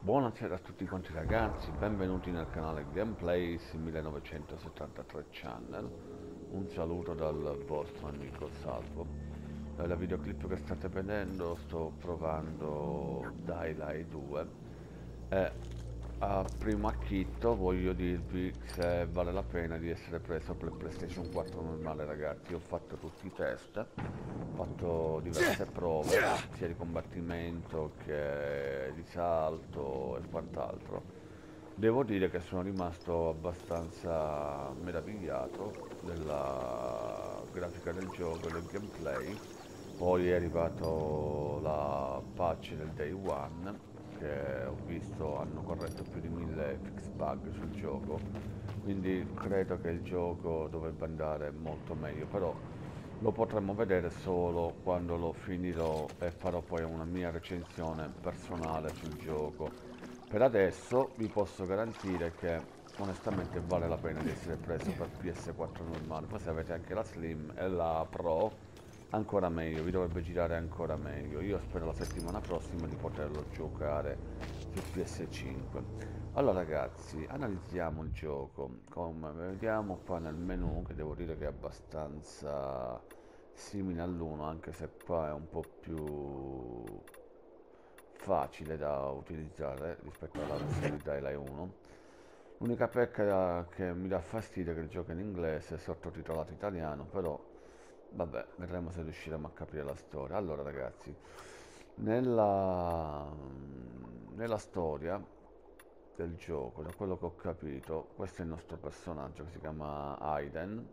Buonasera a tutti quanti ragazzi, benvenuti nel canale Gameplays 1973 Channel. Un saluto dal vostro amico Salvo. Nella videoclip che state vedendo sto provando Daylight 2 e a primo acchito voglio dirvi se vale la pena di essere preso per il PlayStation 4 normale ragazzi. Ho fatto tutti i test, ho fatto diverse prove, sia di combattimento che di salto e quant'altro. Devo dire che sono rimasto abbastanza meravigliato della grafica del gioco e del gameplay. Poi è arrivato la patch del day one che ho visto hanno corretto più di 1000 fix bug sul gioco, quindi credo che il gioco dovrebbe andare molto meglio, però lo potremo vedere solo quando lo finirò e farò poi una mia recensione personale sul gioco. Per adesso vi posso garantire che onestamente vale la pena di essere preso per PS4 normale. Poi se avete anche la Slim e la Pro ancora meglio, vi dovrebbe girare ancora meglio. Io spero la settimana prossima di poterlo giocare su PS5. Allora ragazzi, analizziamo il gioco. Come vediamo qua nel menu, che devo dire che è abbastanza simile all'1, anche se qua è un po' più facile da utilizzare rispetto alla versione di Daylight 1. L'unica pecca che mi dà fastidio è che il gioco è in inglese, è sottotitolato italiano, però vabbè, vedremo se riusciremo a capire la storia. Allora ragazzi, nella, nella storia del gioco, da quello che ho capito, questo è il nostro personaggio che si chiama Aiden.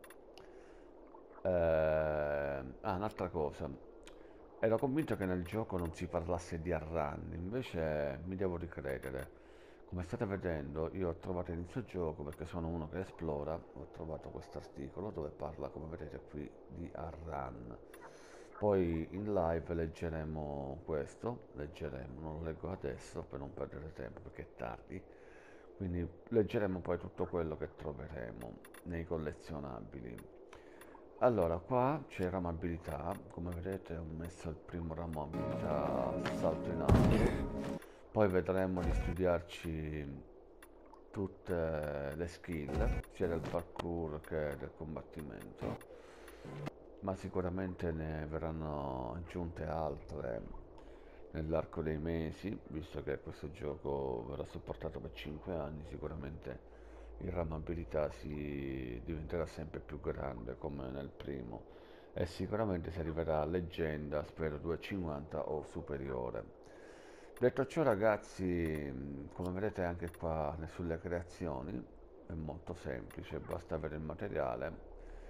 Un'altra cosa, ero convinto che nel gioco non si parlasse di Arran, invece mi devo ricredere. Come state vedendo, io ho trovato inizio gioco perché sono uno che esplora, ho trovato questo articolo dove parla, come vedete qui, di Arran. Poi in live leggeremo questo, leggeremo, non lo leggo adesso per non perdere tempo perché è tardi, quindi leggeremo poi tutto quello che troveremo nei collezionabili. Allora, qua c'è ramo abilità, come vedete ho messo il primo ramo abilità salto in alto, poi vedremo di studiarci tutte le skill, sia del parkour che del combattimento, ma sicuramente ne verranno aggiunte altre nell'arco dei mesi, visto che questo gioco verrà supportato per 5 anni, sicuramente il ramo abilità si diventerà sempre più grande come nel primo e sicuramente si arriverà a leggenda, spero 250 o superiore. Detto ciò ragazzi, come vedete anche qua sulle creazioni è molto semplice, basta avere il materiale,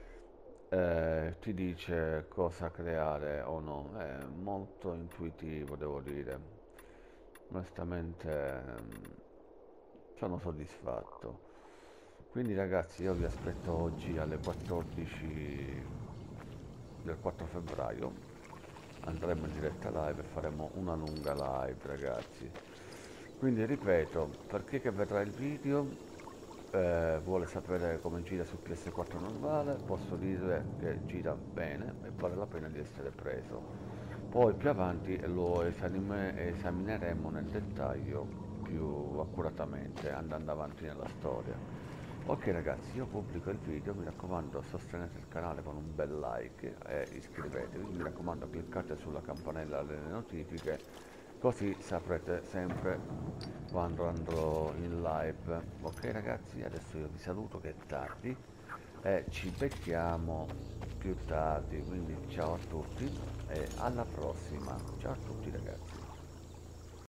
ti dice cosa creare o no, è molto intuitivo devo dire. Onestamente sono soddisfatto. Quindi ragazzi io vi aspetto oggi alle 14 del 4 febbraio. Andremo in diretta live e faremo una lunga live ragazzi. Quindi ripeto, per chi che vedrà il video vuole sapere come gira su PS4 normale, posso dire che gira bene e vale la pena di essere preso. Poi più avanti lo esamineremo nel dettaglio più accuratamente andando avanti nella storia. Ok ragazzi, io pubblico il video, mi raccomando sostenete il canale con un bel like e iscrivetevi, mi raccomando cliccate sulla campanella delle notifiche così saprete sempre quando andrò in live. Ok ragazzi, adesso io vi saluto che è tardi e ci becchiamo più tardi, quindi ciao a tutti e alla prossima. Ciao a tutti ragazzi.